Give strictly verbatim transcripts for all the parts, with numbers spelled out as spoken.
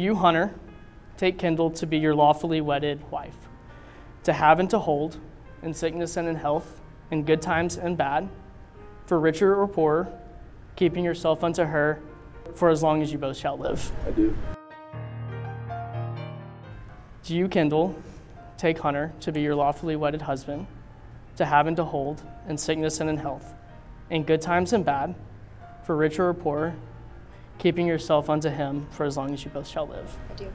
You, Hunter, take Kendal to be your lawfully wedded wife, to have and to hold, in sickness and in health, in good times and bad, for richer or poorer, keeping yourself unto her for as long as you both shall live. I do. Do you, Kendal, take Hunter to be your lawfully wedded husband, to have and to hold, in sickness and in health, in good times and bad, for richer or poorer, keeping yourself unto him for as long as you both shall live. I do.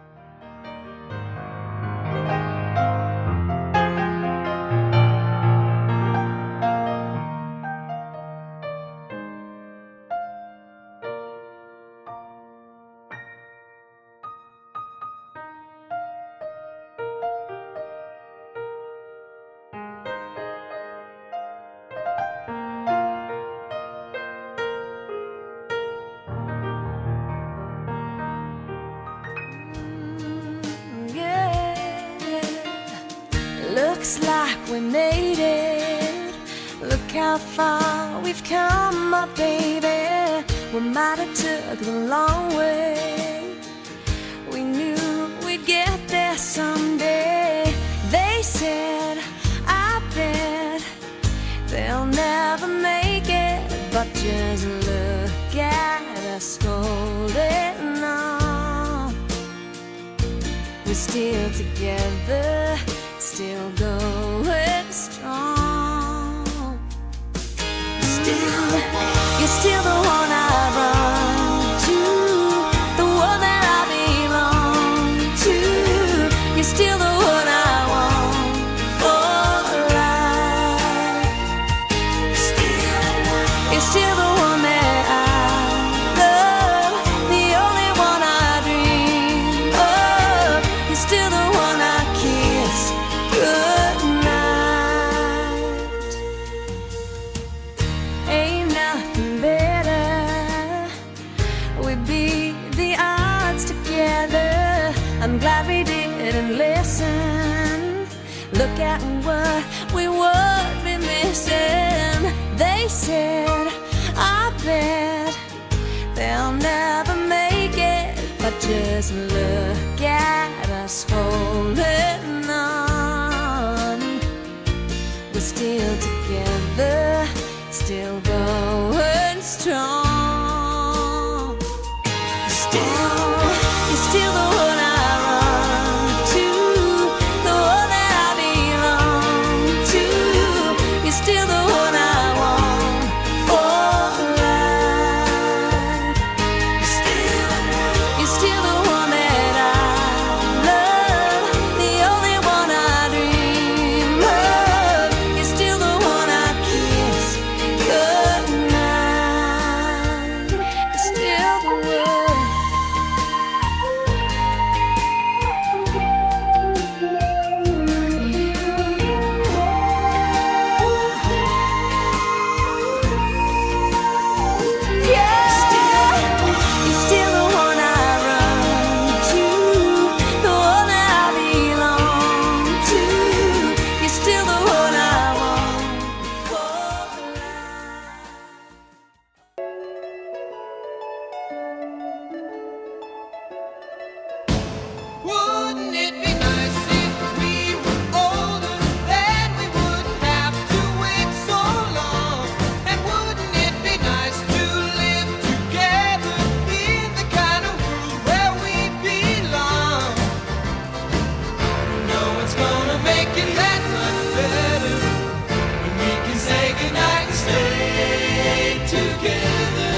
Looks like we made it. Look how far we've come, my baby. We might have took the long way. We knew we'd get there someday. They said, I bet they'll never make it, but just look at us holding on. We're still together, still going strong. Still, you're still the one I run to, the one that I belong to. You're still the one I want for life. Still, you're still the one that I love, the only one I dream of. You're still the one I kiss. Good night. Ain't nothing better. We beat the odds together. I'm glad we didn't listen. Look at what we would be missing. They said, I bet they'll never make it, but just look at us holding on. We're still together, still going strong. Still, you're still the one I run to, the one that I belong to. You're still the one I want for life. Still, you're still the one that I love, the only one I dream of. You're still the one I kiss. Good night. You're still the one. Yeah. You're still the one I run to, the one that I belong to. You're still the one I want for life. Wouldn't it be nice if we were older, then we wouldn't have to wait so long? And wouldn't it be nice to live together in the kind of world where we belong? No one's gonna make it that much better when we can say goodnight and stay together.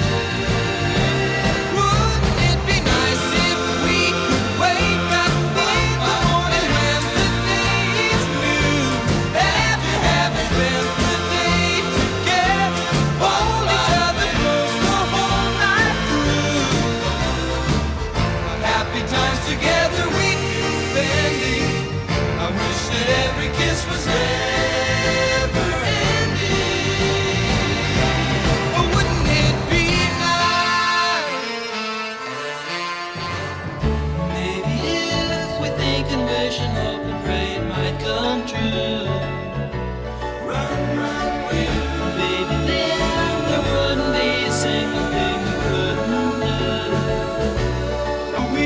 Wouldn't it be nice if we could wake up in the morning when the day is new, and after having spent the day together, hold each other close the whole night through? What happy times together we'd be spending. I wish that every kiss was never ending. Oh, wouldn't it be nice? Maybe if we think and wish and hope and pray it might come true. Run, run, will. Baby, then there wouldn't be a single thing we couldn't do. We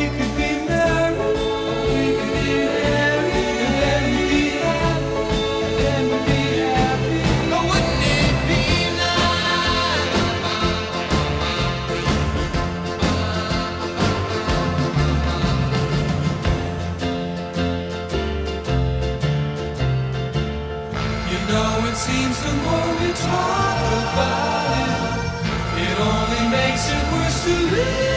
'cause the more we talk about it, it only makes it worse to live.